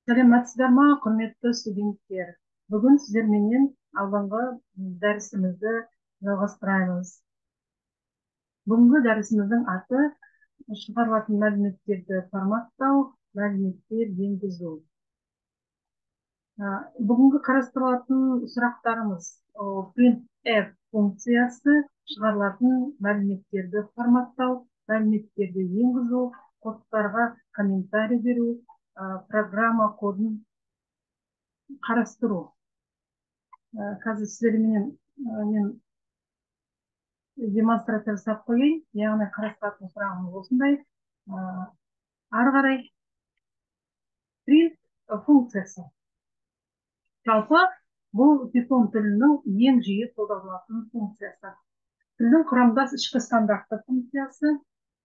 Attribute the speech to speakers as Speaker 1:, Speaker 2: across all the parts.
Speaker 1: Саламатсыздар ма, құрметті студенттер? Бүгін сіздерменен алдыңғы дәрісімізді жалғастырамыз. Бүгінгі дәрісіміздің аты шығарылатын мәліметтерді форматтау, мәліметтер енгізу. Бүгінгі қарастырылатын сұрақтарымыз printf функциясы, шығарылатын мәліметтерді форматтау, мәліметтерді енгізу, кодтарға комментарий беру, программа кодын қарастыру. Қазір сіздермен мен демонстрация жасап қояйын, яғни қарастыратын сұрағымыз осындай. Ары қарай print функциясы. Жалпы бұл Python тілінің ең жиі қолданылатын функциясы. Тілдің құрамдас ішкі стандартты функциясы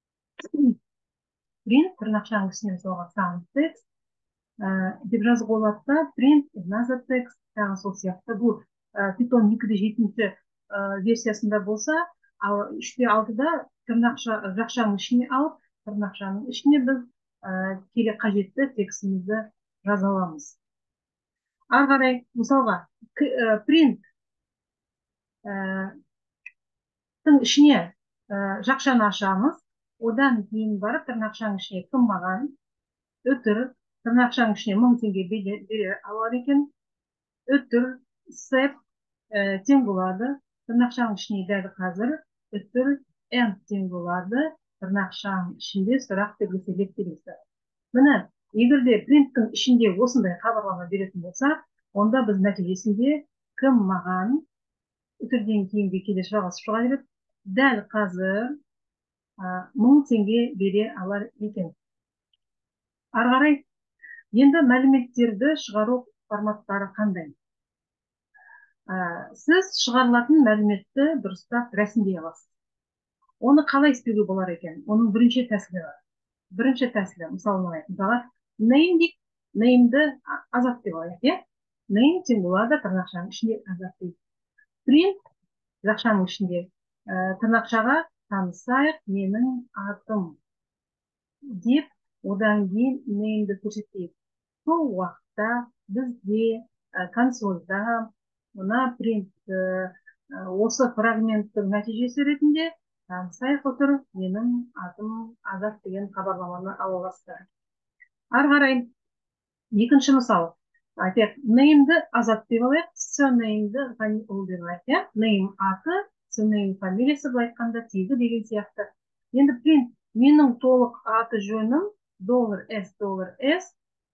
Speaker 1: print, тырнақшаның ішіне мысалға some text деп жазуға болады да, print another text, тағы сол сияқты. Бұл Python 2.7 версиясында болса, ал 3.6-да жақшаның ішіне алып, тырнақшаның ішіне біз керек қажетті текстімізді жаза аламыз. Ары қарай, мысалға, print тың ішіне жақшаны ашамыз, одан кейін барып тырнақшаның ішіне кім маған өтір, тырнақшаның ішіне 1000 теңге бере алар екен, өтір сеп тең болады, тырнақшаның ішіне дәл қазір өтір n тең болады, тырнақшаның ішінде сұрақ белгісі келесі. Міне, егер де принттің ішінде осындай хабарлама беретін болса, онда біз нәтижесінде кім маған өтірден кейінгі келесі жалғасып шыға береді, дәл қазір 1000 теңге бере алар екен. Ары қарай, енді мәліметтерді шығару форматтары қандай? Сіз шығарылатын мәліметті дұрыстап рәсімдей аласыз. Оны қалай істеуге болар екен? Оның бірінші тәсілі бар. Бірінші тәсілі, мысалға, name дейік, name'ді азат деп алайық, name тең болады тырнақшаның ішінде азат дейік. Print жақшаның ішінде тырнақшаға танысайық, менің атым деп, одан кейін name'ді көрсетейік. Сол уақытта бізде консольда мына print осы фрагменттің нәтижесі ретінде танысайық отыр, менің атым Азат деген хабарламаны ала аласыздар. Ары қарай, екінші мысал. Name'ді Азат деп алайық, surname'ді Ғаниұлы деп алайық. Name аты, surname фамилиясы, былай айтқанда тегі деген сияқты. Енді print менің толық аты жөнім $S,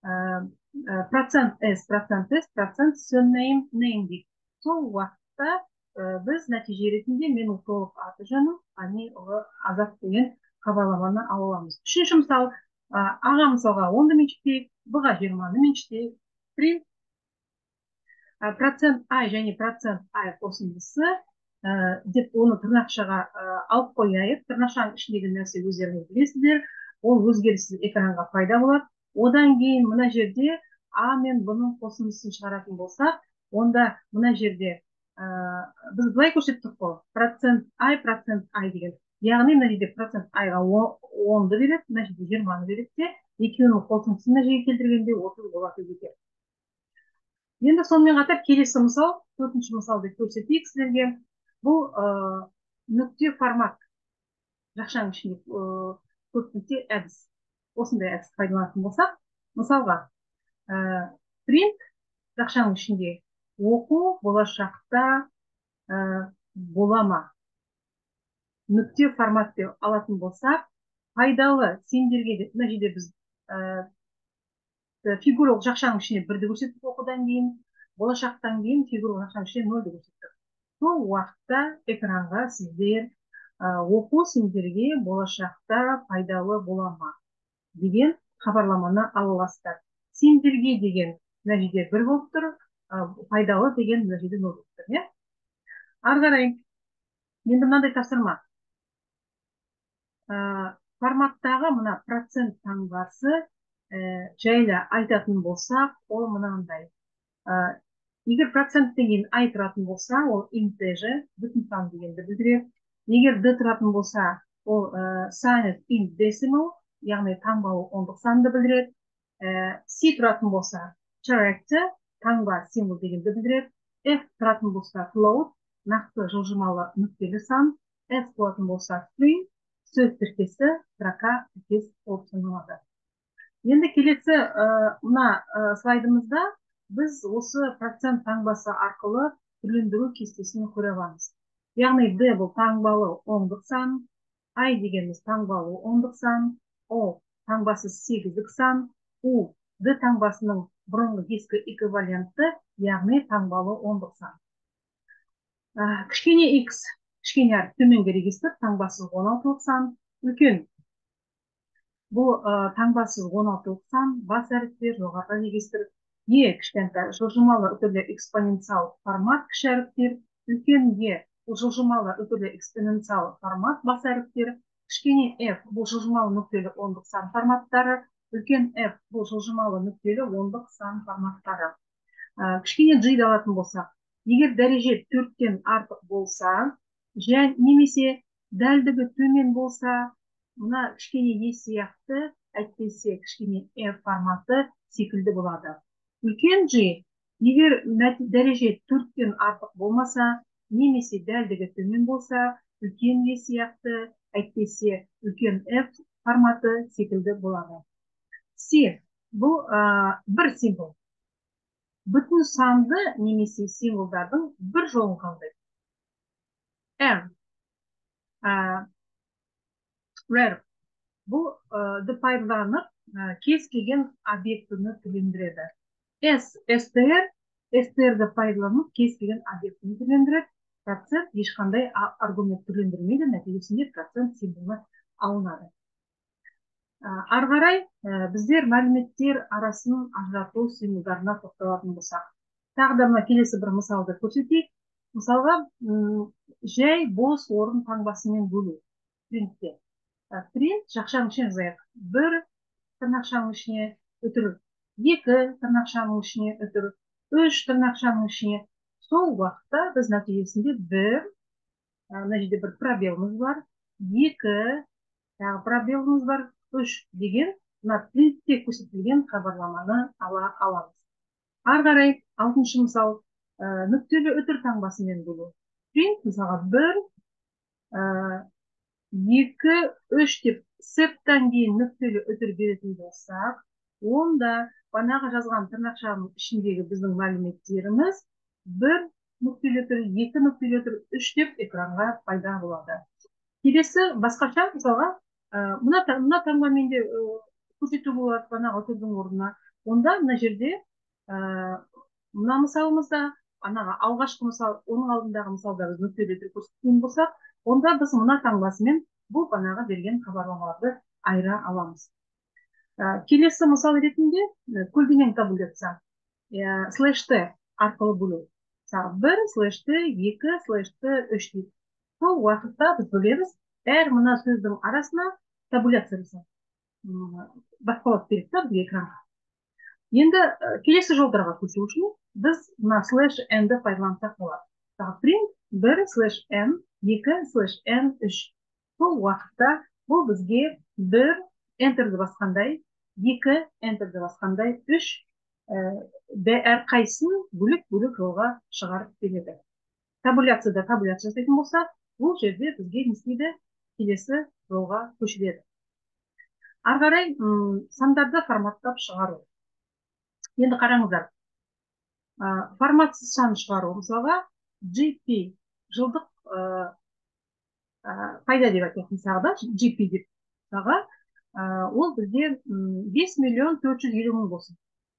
Speaker 1: процент surname name дейік. Сол уақытта біз нәтиже ретінде менің толық аты жөнім Ғаниұлы Азат деген хабарламаны ала аламыз. Үшінші мысал, аға мысалға 10-ды меншіктейік, бұға 20-ны меншіктейік. Print процент I және процент I қосындысы деп оны тырнақшаға алып қояйық. Тырнақшаның ішіндегі нәрсе өздеріңіз білесіздер, ол өзгеріссіз экранға пайда болады. Одан кейін мына жерде А мен бұның қосындысын шығаратын болсақ, онда мына жерде біз былай көрсеттік қой, процент I деген. Яғни мына жерде процент I-ға 10-ды береді, мына жерде 20-ны береді, екеуінің қосындысын мына жерге келтіргенде 30 болады екен. Енді сонымен қатар келесі мысал, төртінші мысалды көрсетейік сіздерге. Бұл нүкте формат. Жақшаның ішінде көптесе әдіс. Осындай әдіс пайдаланатын болсақ, мысалға, print жақшаның ішінде оқу болашақта бола ма? Нүкте формат деп алатын болсақ, пайдалы сендерге де, мына жерде біз фигуралық жақшаның ішіне 1-ді көрсеттік оқудан кейін, болашақтан кейін фигуралық жақшаның ішіне 0-ді көрсеттік. Сол уақытта экранға сіздер оқу сендерге болашақта пайдалы бола ма деген хабарламаны ала аласыздар. Сендерге деген мына жерде 1 болып тұр, пайдалы деген мына жерде 0 болып тұр. Ары қарай, енді мынандай тапсырма. Форматтағы мына процент таңбасы жайлы айтатын болсақ, ол мынандай. Егер проценттен кейін I тұратын болса, ол integer, бүтін сан дегенді білдіреді. Егер D тұратын болса, ол signed in decimal, яғни таңбалы ондық санды білдіреді. C тұратын болса character, таңба символ дегенді білдіреді. F тұратын болса float, нақты жылжымалы нүктелі сан. S болатын болса string, сөз тіркесі, строка, тіркес болып саналады. Енді келесі мына слайдымызда біз осы процент таңбасы арқылы түрлендіру кестесін көре аламыз. Яғни D бұл таңбалы ондық сан, I дегеніміз таңбалы ондық сан, O таңбасы сегіздік сан, U D таңбасының бұрынғы ескі эквиваленті, яғни таңбалы ондық сан. Кішкене X, кішкене әріп төменгі регистр, таңбасы 16-лық сан, үлкен. Бұл таңбасы 16-лық сан, бас әріптер, жоғарғы регистр, E кішкентай жылжымалы үтірлі экспоненциал формат кіші әріптер, үлкен E бұл жылжымалы үтірлі экспоненциал формат бас әріптер, кішкене F бұл жылжымалы нүктелі ондық сан форматтары, үлкен F бұл жылжымалы нүктелі ондық сан форматтары. Кішкене G алатын болсақ, егер дәреже 4-тен артық болса, немесе дәлдігі төмен болса, мына кішкене E сияқты, әйтпесе кішкене F форматы секілді болады. Үлкен G, егер дәреже 4-тен артық болмаса, немесе дәлдігі төмен болса, үлкен E сияқты, әйтпесе үлкен F форматы секілді болады. C, бұл бір символ. Бүтін санды немесе символдардың бір жолын қалдайды. R, rare, бұл пайдаланып кез келген объектіні түрлендіреді. S, str, str-ді пайдаланып кез келген объектіні түрлендіреді. Процент ешқандай аргумент түрлендірмейді, нәтижесінде процент символы алынады. Ары қарай біздер мәліметтер арасын ажырату символдарына тоқталатын болсақ. Тағы да келесі бір мысалды көрсетейік. Мысалға, жай бос орын таңбасымен бөлу. Принтте. Принт жақшаның ішіне жазайық. 1 тырнақшаның ішіне өтірік, 2 тырнақшаның ішіне өтірік, 3 тырнақшаның ішіне. Сол уақытта біз нәтижесінде мына жерде бір пробеліміз бар, 2 тағы пробеліміз бар, 3 деген мына принтте көрсетілген хабарламаны ала аламыз. Ары қарай 6-шы мысал, нүктелі өтір таңбасымен бөлу. Принт мысалға 1, 2, 3 деп септен кейін нүктелі өтір беретін болсақ, онда банаға жазған тырнақшаның ішіндегі біздің мәліметтеріміз 1 нүктелі өтір, 2 нүктелі өтір, 3 деп экранға пайда болады. Келесі басқаша мысалға, мына таңбамен де көрсету болады банаға өтірдің орнына. Онда мына жерде мына мысалымызда анаға алғашқы мысал, оның алдындағы мысалда біз нүктелі өтір көрсеткен болсақ, онда біз мына таңбасымен бұл банаға берген хабарламаларды айыра аламыз. Келесі мысал ретінде көлденең табуляция /t арқылы бөлу. 1 /t, 2 /t, 3 дейді. Сол уақытта біз бөлеміз, әр мына сөздің арасына табуляция жасап баспалап береді бізге экранға. Енді келесі жолдарға көшу үшін біз мына /n-ді пайдалансақ болады. Print 1 /n, 2 /n, 3. Сол уақытта бұл бізге 1 Enter-ді басқандай, 2 Enter-ді басқандай, 3 әрқайсысын бөлек-бөлек жолға шығарып береді. Табуляцияда табуляция жасайтын болса, бұл жерде бізге не істейді? Келесі жолға көшіреді. Ары қарай сандарды форматтап шығару. Енді қараңыздар. Форматсыз сан шығару. Мысалға, GP, жылдық пайда деп айтайық мысалға, GP деп мысалға, ол бізде 5.450.000 болсын.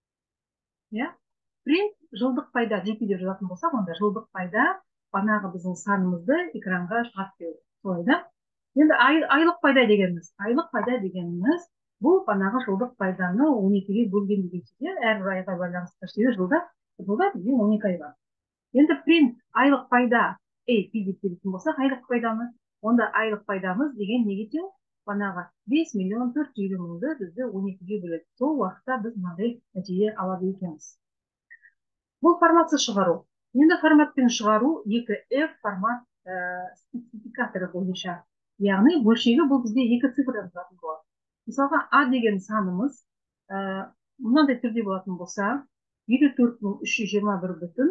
Speaker 1: Print жылдық пайда GP деп жазатын болсақ, онда жылдық пайда банағы біздің санымызды экранға шығарып береді. Солай да? Енді айлық пайда дегеніміз, бұл банағы жылдық пайданы 12-ге бөлген деген сөз. Әрбір айға байланысты жылда бізде 12 ай бар. Енді print айлық пайда AP деп беретін болсақ, айлық пайданы, онда айлық пайдамыз деген неге тең? Банағы 5.450.000-ды бізді 12-ге бөледі. Сол уақытта біз мынандай нәтиже алады екенбіз. Бұл форматсыз шығару. Енді форматпен шығару 2F формат спецификаторы бойынша. Яғни бөлшегі бұл бізде 2 цифрдан тұратын болады. Мысалға, A деген санымыз мынандай түрде болатын болса, 54.321 бүтін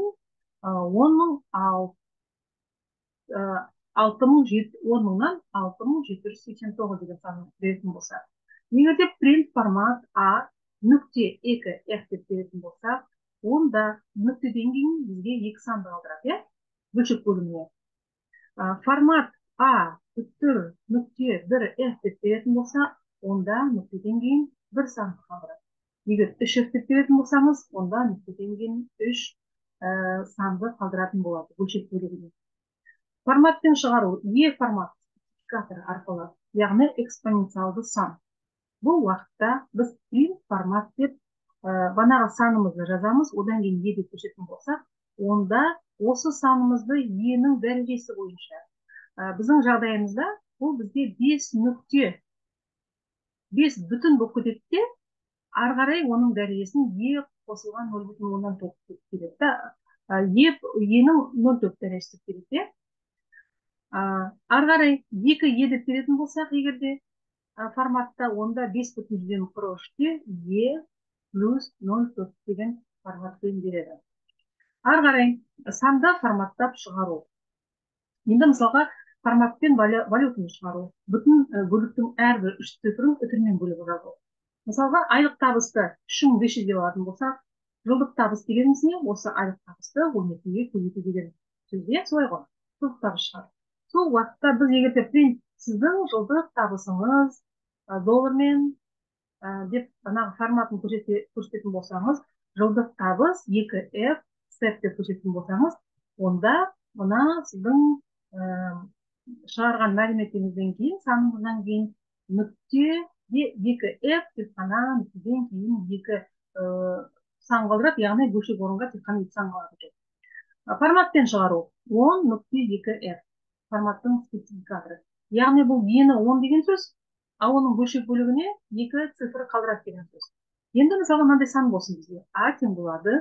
Speaker 1: 10 мыңнан 6.789 деген сан беретін болса. Егер де print формат А нүкте 2 F деп беретін болса, онда нүктеден кейін бізге екі санды қалдырады, иә? Бөлшек бөліміне. Формат А бүтір нүкте 1 F деп беретін болса, онда нүктеден кейін бір санды қалдырады. Егер 3F деп беретін болсаңыз, онда нүктеден кейін 3 санды қалдыратын болады бөлшек бөлігіне. Форматтен шығару Е формат спецификаторы арқылы, яғни экспоненциалды сан. Бұл уақытта біз print формат деп банағы санымызды жазамыз, одан кейін Е деп көрсететін болсақ, онда осы санымызды Е-нің дәрежесі бойынша. Біздің жағдайымызда бұл бізде 5 нүкте 5 бүтін болып кетеді де, ары қарай оның дәрежесін Е қосылған 0,9 деп келеді. Е-нің 0,4 дәрежесі деп келеді. Ары қарай 2 Е деп беретін болсақ, егерде форматта, онда 5,43-те Е плюс 0,4 деген форматпен береді. Ары қарай санда форматтап шығару. Енді мысалға форматпен валютаны шығару. Бүтін бөліктің әрбір 3 цифрын үтірмен бөліп жазу. Мысалға айлық табысты 3500 деп алатын болсақ, жылдық табыс дегеніміз не? Осы айлық табысты 12-ге көбейту деген сөзде, солай ғой. Жылдық табыс шығар. Сол уақытта біз егер де сіздің жылдық табысыңыз доллармен деп анағы форматын көрсететін болсаңыз, жылдық табыс 2F степ деп көрсететін болсаңыз, онда мына сіздің шығарған мәліметіңізден кейін, саныңыздан кейін нүкте 2F тек қана нүктеден кейін 2 сан қалдырады, яғни бөлшек орынға тек қана 2 сан қалдырады. Форматпен шығару 10.2F форматтың спецификаторы. Яғни бұл ені 10 деген сөз, оның бөлшек бөлігіне 2 цифр қалдырады деген сөз. Енді мысалы мынандай сан болсын бізге. А тең болады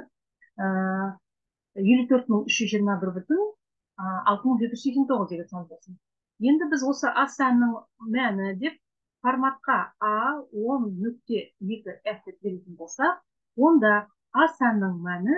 Speaker 1: 54.321 бүтін 6.789 деген сан болсын. Енді біз осы А санның мәні деп форматқа А 10.2F деп беретін болса, онда А санның мәні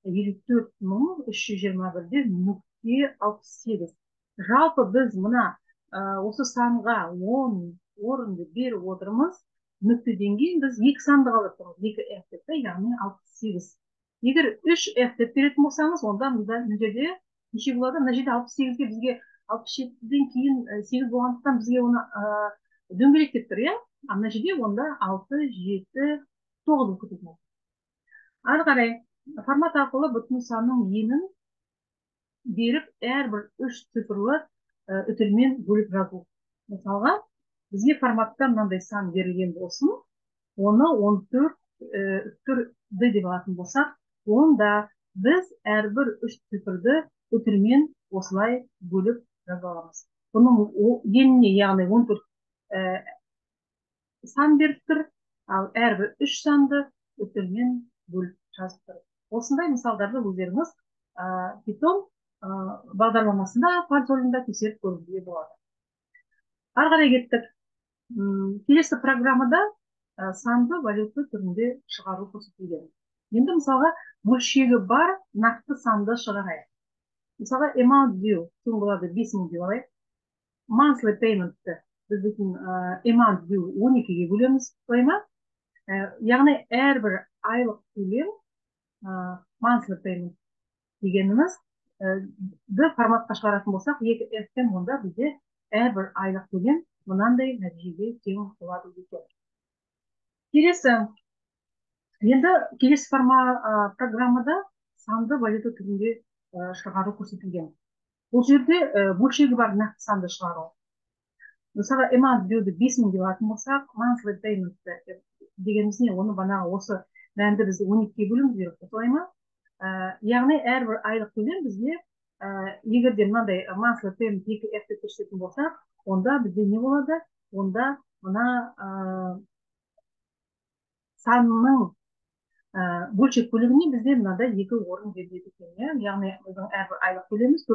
Speaker 1: 54.321-де нүкте 68. Жалпы біз мына осы санға 10 орынды беріп отырмыз, нүктеден кейін біз 2 санды қалдырдық, 2F деп, яғни 68. Егер 3F деп беретін болсаңыз, онда мына жерде неше болады? Мына жерде 68-ге бізге 67-ден кейін 8 болғандықтан бізге оны дөңгелектеп тұр, иә? Мына жерде онда 6, 7, 9 болып кетеді. Ары қарай формат арқылы бүтін санның енін беріп, әрбір 3 цифрлы үтілмен бөліп жазу. Мысалға, бізге форматта мынандай сан берілген болсын, оны 14 деп алатын болсақ, онда біз әрбір 3 цифрды үтілмен осылай бөліп жаза аламыз. Бұның еніне, яғни 14 сан беріп тұр, ал әрбір 3 санды үтілмен бөліп жазып тұр. Осындай мысалдарды өздеріңіз Python бағдарламасында консолінде тексеріп көруге болады. Ары қарай кеттік. Келесі программада санды валюта түрінде шығару көрсетілген. Енді мысалға бөлшегі бар нақты санды шығарайық. Мысалға amount due тең болады 5000 деп алайық. Monthly payment-ті біз дейтін amount due 12-ге бөлеміз, солай ма? Яғни әрбір айлық төлем monthly payment дегеніміз форматқа шығаратын болсақ, 2F-тен онда бізде әрбір айлық төлем мынандай нәтижеге тең болады екен. Келесі программада санды валюта түрінде шығару көрсетілген. Бұл жерде бөлшегі бар нақты санды шығару. Мысалы, amount due-ді 5000 деп алатын болсақ, monthly payment дегеніміз не? Оны банағы осы мәнді біз 12-ге бөлеміз керек, солай ма? Яғни әрбір айлық төлем бізге егер де мынандай monthly payment 2F деп көрсететін болсақ, онда бізде не болады? Онда мына санның бөлшек бөлігіне бізде мынада 2 орын беріледі екен. Яғни біздің әрбір айлық төлеміміз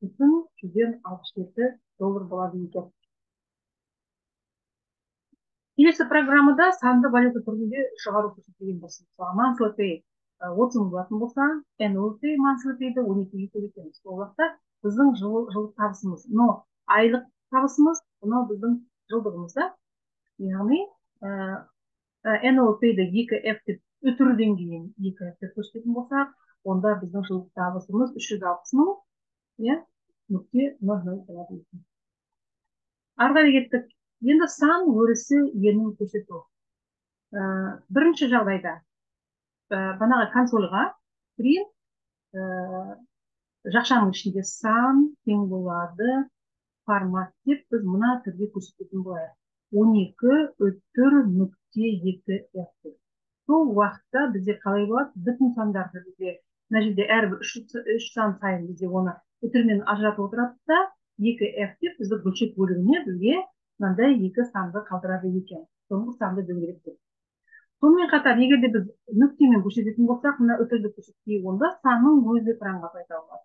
Speaker 1: 416,67 доллар болады екен. келесі программада санды валюта түрінде шығару көрсетілген болсын. Мысалы monthly pay 30 мың болатын болса, annual pay monthly payді 12-ге төлетеміз. Сол уақытта біздің жылдық табысымыз, но айлық табысымыз мынау біздің жылдығымызда. Яғни annual payді 2F деп өтіруден кейін 2F деп көрсететін болсақ, онда біздің жылдық табысымыз 360 мың, иә, нүкте 00 болады. Ары қарай кеттік. Енді сан өрісі енін көрсету. Бірінші жағдайда банаға консольға print жақшаның ішінде сан тең болады формат деп біз мына түрде көрсететін болайық. 12 өтір нүкте 2 F. Сол уақытта бізде қалай болады? Бүтін сандарды бізде мына жерде әрбір үш сан сайын бізде оны өтірмен ажыратып отырады да 2F деп бізді бөлшек бөлігіне бізге мынандай 2 санды қалдырады екен. Соңғы санды дөңгелек деп. Сонымен қатар, егер де біз нүктемен көрсететін болсақ, мына өтірді көрсетпей, онда санның өзі экранға пайда болады.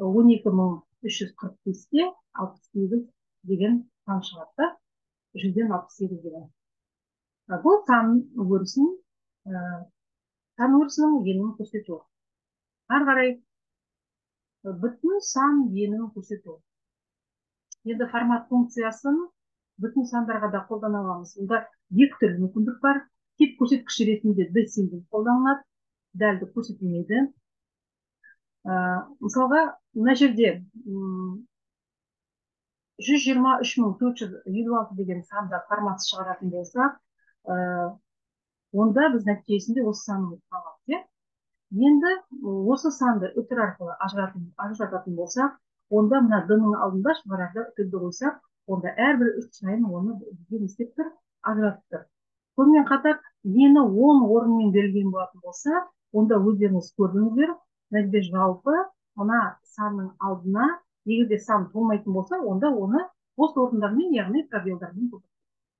Speaker 1: 12345-те 68 деген сан шығады да, 168 деген. Бұл сан өрісінің енін көрсету. Ары қарай бүтін сан енін көрсету. Енді формат функциясын бүтін сандарға да қолдана аламыз. Онда екі түрлі мүмкіндік бар. Тип көрсеткіш ретінде десимбол қолданылады, дәлді көрсетілмейді. Мысалға, мына жерде 123.456 деген санда формат шығаратын болсақ, онда біз нәтижесінде осы санды аламыз. Енді осы санды өтір арқылы ажырататын болсақ, онда мына d-ның алдында шығарарда үтірді қойсақ, онда әрбір үш сайын оны бізге не істеп тұр? Ажыратып тұр. Сонымен қатар, ені 10 орынмен берілген болатын болса, онда өздеріңіз көрдіңіздер, нәтиже жалпы мына санның алдына, егер де сан толмайтын болса, онда оны бос орындармен, яғни пробелдармен толтырады.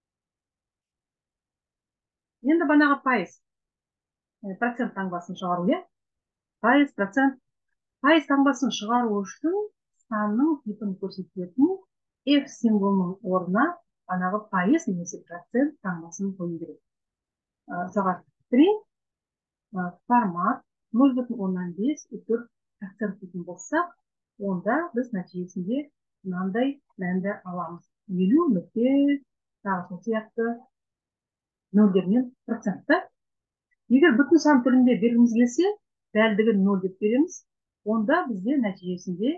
Speaker 1: Енді банаға пайыз, процент таңбасын шығару, пайыз, процент. Пайыз таңбасын шығару үшін санның типін көрсететін F символының орнына банағы пайыз немесе процент таңбасын қою керек. Сағат 3 формат 0,15 өтір процент дейтін болсақ, онда біз нәтижесінде мынандай мәнді аламыз. 50 нүкте тағы сол сияқты нөлдермен процентті. Егер бүтін сан түрінде бергіміз келсе, дәлдігін 0 деп береміз. Онда бізде нәтижесінде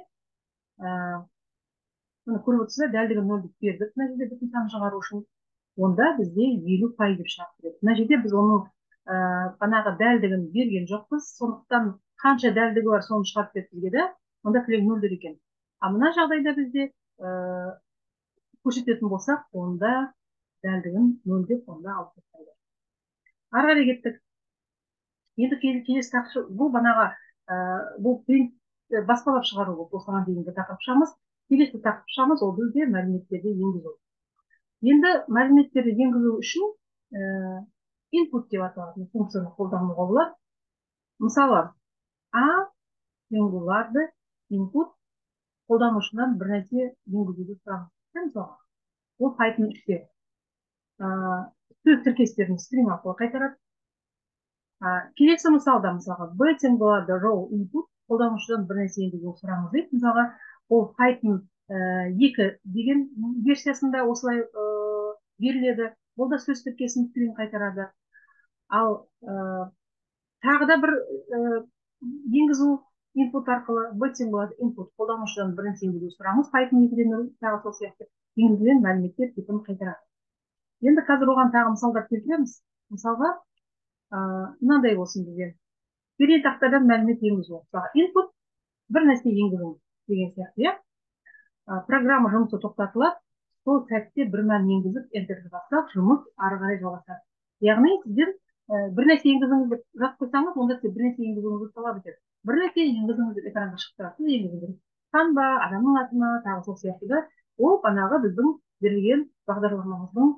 Speaker 1: көріп отырсыздар, дәлдігін 0 деп бердік, мына жерде бүтін сан шығару үшін. Онда бізде 50 деп шығарып береді. Мына жерде біз оның банағы дәлдігін берген жоқпыз, сондықтан қанша дәлдігі бар соны шығарып берді бізге де, онда кілең 0 екен. А мына жағдайда бізде көрсететін болсақ, онда дәлдігін 0 деп онда алып тастайды. Ары қарай кеттік. Енді келесі тақырып, бұл банаға бұл баспалап шығару болып осыған дейінгі тақырыпшамыз. Келесі тақырыпшамыз ол бізде мәліметтерді енгізу. Енді мәліметтерді енгізу үшін input деп аталатын функцияны қолдануға болады. Мысалы, A тең input қолданушыдан бір нәрсе енгізуді сұрамыз. Мысалға, ол Python 3-те сөз тіркестерін стрим арқылы қайтарады. Келесі мысалда, мысалға, B тең болады row input қолданушыдан бір нәрсе енгізуді сұрамыз дейді. Мысалға, ол Python 2 деген версиясында осылай беріледі. Ол да сөз тіркесін стрим қайтарады. Ал тағы да бір енгізу input арқылы B тең болады input қолданушыдан бір нәрсе енгізуді сұрамыз. Python 2-ден тағы сол сияқты енгізілген мәліметтер типін қайтарады. Енді қазір оған тағы мысалдар келтіреміз. Мысалға, мынандай болсын бізде. Берген тақтадан мәлімет енгізу. Input бір нәрсе енгізу деген сияқты. Программа жұмысы тоқтатылады. Сол сәтте бір мәлімет енгізіп, энтерді бассақ, жұмыс ары қарай жалғасады. Яғни сіздер бір нәрсе енгізіңіз деп жазып қойсаңыз, онда сіз бір нәрсе енгізуіңізді талап етеді. Бір нәрсе енгізіңіз деп экранға шығып тұрасыз, енгізіңіз. Сан ба, адамның атына, тағы сол сияқты да, ол банағы біздің берілген бағдарламамыздың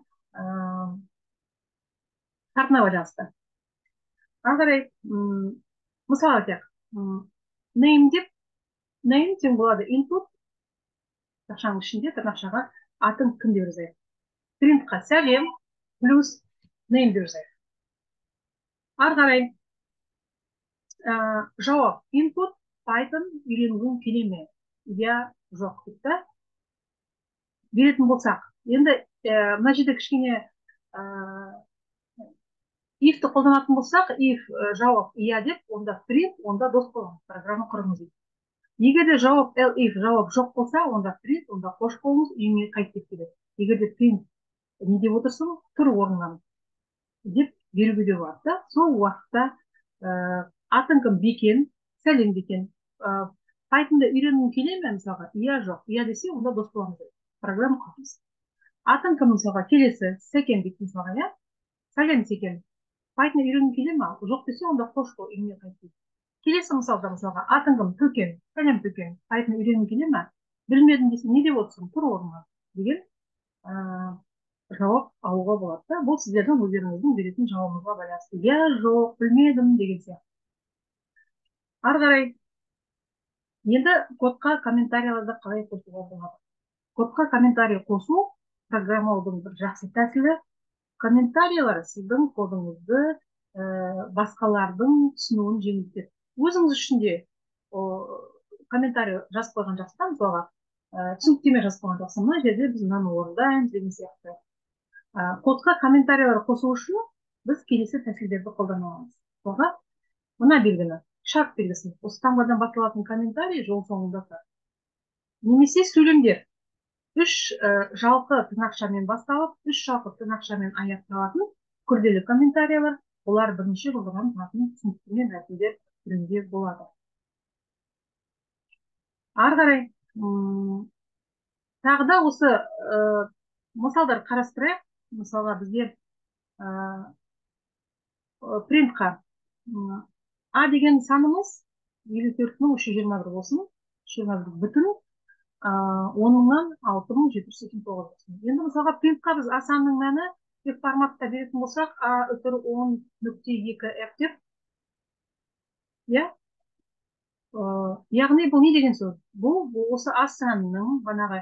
Speaker 1: шартына байланысты. Ары қарай, мысалы айтайық, name деп, name тең болады input, тақшаның ішінде тырнақшаға атын кім деп жазайық. Принтқа сәлем, плюс name берсек. Ары қарай жауап input Python үйренгің келе ме? Я жоқ дейді. Беретін болсақ, енді мына жерде кішкене if-ті қолданатын болсақ, if жауап иә деп, онда print, онда дос боламыз, программа құрыңыз дейді. Егер де жауап if жауап жоқ болса, онда print, онда қош болыңыз, үйіңе қайт деп келеді. Егер де print не деп отырсың, тұр орнынан деп беруге де болады да. Сол уақытта атың кім? Бекен, сәлем Бекен. Python'да үйренгің келе ме? Мысалға, иә жоқ. Иә десе, онда дос боламыз дейді. Программа құрамыз. Атың кім? Мысалға, келесі Сәкен дейді мысалға, иә? Сәлем Сәкен. Python үйренгің келе ме? Жоқ десе, онда қош бол, үйіңе қайт дейді. Келесі мысалға, атың кім? Төкен. Сәлем Төкен. Python үйренгің келе ме? Білмедім десе, не деп отырсың? Тұр орнынан деген жауап алуға болады да. Бұл сіздердің өздеріңіздің беретін жауабыңызға байланысты. Я жоқ, білмедім деген сияқты. Ары қарай енді кодқа комментарийларды қалай қосуға болады? Кодқа комментарий қосу программаудың бір жақсы тәсілі. Комментарийлар сіздің кодыңызды басқалардың түсінуін жеңілдетеді. Өзіңіз үшін де комментарий жазып қойған жақсы да, мысалға түсініктеме жазып қойған жақсы, мына жерде біз мынаны орындаймыз деген сияқты. Кодқа комментарийлар қосу үшін біз келесі тәсілдерді қолдана аламыз. Мысалға, мына белгіні, шарт белгісін, осы таңбадан басталатын комментарий жол соңында тұр. Немесе сөйлемдер. 3 жалқы тырнақшамен басталып, 3 жалқы тырнақшамен аяқталатын күрделі комментарийлар, олар бірнеше жолдан тұратын түсініктеме мәтіндер түрінде болады. Ары қарай тағы да осы мысалдар қарастырайық. Мысалға бізде принтқа А деген санымыз 54.321 болсын, 321 бүтін 10.000-нан 6.789 болсын. Енді мысалға принтқа біз А санының мәні тек форматта беретін болсақ, А үтір 10.2F деп, яғни бұл не деген сөз? Бұл осы А санының банағы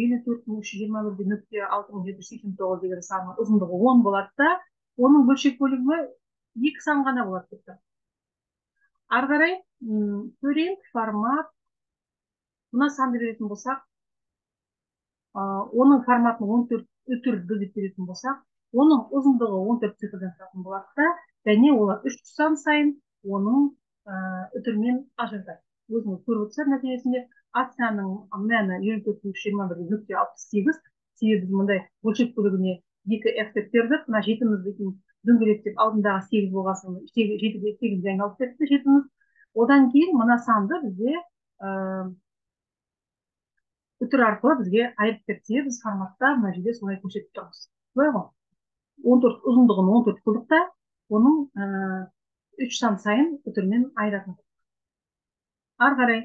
Speaker 1: 54.321.6.789 деген санның ұзындығы 10 болады да, оның бөлшек бөлігі 2 сан ғана болады депті. Ары қарай print формат, мына санды беретін болсақ, оның форматын 14 үтірді деп беретін болсақ, оның ұзындығы 14 цифрдан тұратын болады да, және олар 3 сан сайын оның үтірмен ажыратады. Өзіңіз көріп отырсыздар нәтижесінде А санның мәні 54.321.68, себебі біз мұндай бөлшек бөлігіне 2F деп бердік, мына жетіміз дейтін дөңгелек деп алдындағы 8 болғасын 7-ге 8-ге айналып кетті жетіміз. Одан кейін мына санды бізде үтір арқылы бізге айырып берсе, біз форматта мына жерде солай көрсетіп тұрмыз. Солай ғой. 14 ұзындығын 14 қылдық та, оның 3 сан сайын үтірмен айыратын. Ары қарай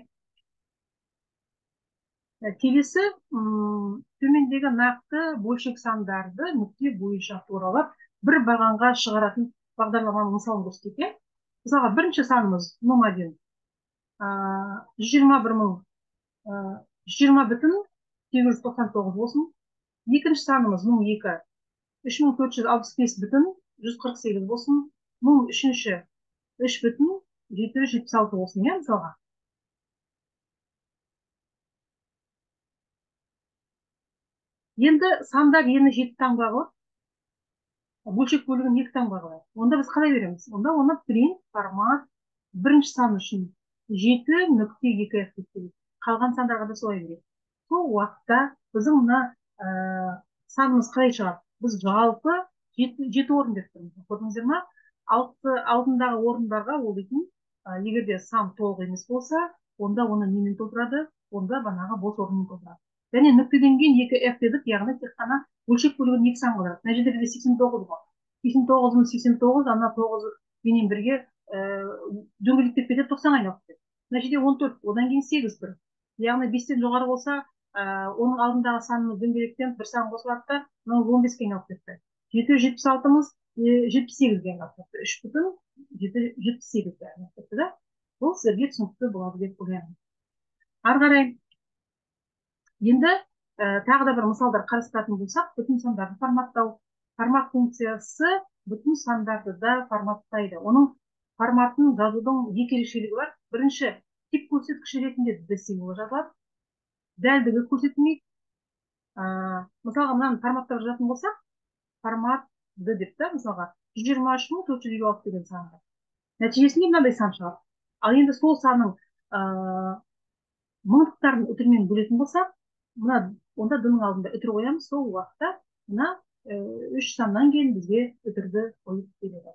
Speaker 1: келесі төмендегі нақты бөлшек сандарды нүкте бойынша туралап бір бағанға шығаратын бағдарламаның мысалын көрсетейік. Мысалға, бірінші санымыз ном-1 120.899 болсын. Екінші санымыз ном-2 3465.148 болсын. Ном-3 3.776 болсын, мысалға. Енді сандар ені 7 таңба қылып, бөлшек бөлігін 2 таңба қылып. Онда біз қалай береміз? Онда оны print формат бірінші сан үшін 7.2F деп береді. Қалған сандарға да солай береді. Сол уақытта біздің мына санымыз қалай шығады? Біз жалпы 7 орын беріп тұрмыз. Көрдіңіздер ме? Алдындағы орындарға ол дейтін, егер де сан толық емес болса, онда оны немен толтырады? Онда банағы бос орынмен толтырады. Және нүктеден кейін 2F дедік, яғни тек қана бөлшек бөлігін 2 сан қылдырады. Мына жерде бізде 89 ғой. 89, ана 9 менен бірге дөңгелектеп кетеді, 90 айналып кетеді. Мына жерде 14, одан кейін 8 тұр. Яғни 5-тен жоғары болса, оның алдындағы санымыз дөңгелектен 1 сан қосылады да, 15-ке айналып кетті. 776-мыз 78-ге айналып кетті. 3.778-ге айналып кетті да. Бұл сіздерге түсінікті болады деп ойлаймын. Ары қарай енді тағы да бір мысалдар қарастыратын болсақ, бүтін сандарды форматтау. формат функциясы бүтін сандарды да форматтайды. Оның форматын жазудың екі ерекшелігі бар. Бірінші, тип көрсеткіші ретінде д символы жазылады. Дәлдігі көрсетілмейді. Мысалға, мынаны форматтап жазатын болсақ, формат д деп та, мысалға, 123.456 деген санға. Нәтижесінде мынандай сан шығады. Ал енді сол санның мыңдықтарын үтірмен бөлетін болсақ, онда д-ның алдында үтір қоямыз, сол уақытта мына 3 саннан кейін бізге үтірді қойып береді.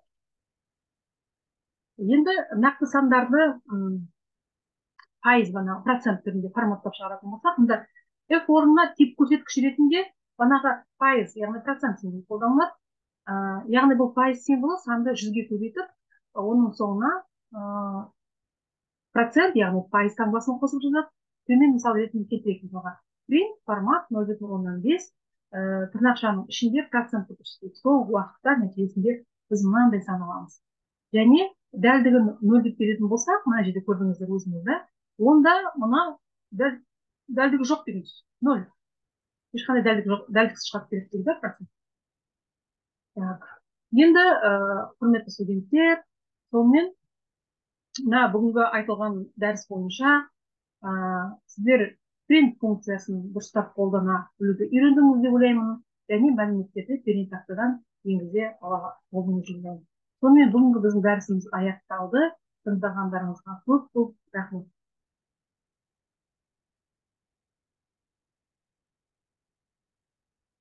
Speaker 1: Енді нақты сандарды пайыз процент түрінде форматтап шығаратын болсақ, мұнда f орнына тип көрсеткіш ретінде бағанағы пайыз, яғни процент символы қолданылады. Яғни бұл пайыз символы санды 100-ге көбейтіп, оның соңына процент, яғни пайыз таңбасын қосып жазады. Төмен мысал ретінде келтірейік, мысалға print формат 0,5 тырнақшаның ішінде процентті көрсетеді. Сол уақытта нәтижесінде біз мынандай сан аламыз. Және дәлдігін 0 деп беретін болсақ, мына жерде көрдіңіздер өзіңізді, онда мына дәлдігі жоқ деген сөз. 0. Ешқандай дәлдігі жоқ, дәлдіксіз шығарып береді дейді процент. Енді құрметті студенттер, сонымен мына бүгінгі айтылған дәріс бойынша сіздер print функциясын дұрыстап қолдана білуді үйрендіңіз деп ойлаймын, және мәліметтерді print тақтадан енгізе ала болдыңыз деп ойлаймын. Сонымен бүгінгі біздің дәрісіміз аяқталды. Тыңдағандарыңызға көп рахмет.